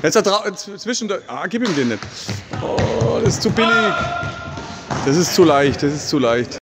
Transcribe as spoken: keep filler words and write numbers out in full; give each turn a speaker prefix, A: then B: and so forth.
A: Jetzt da drau- zwischen der. Ah, gib ihm den nicht. Oh, das ist zu billig. Das ist zu leicht, das ist zu leicht.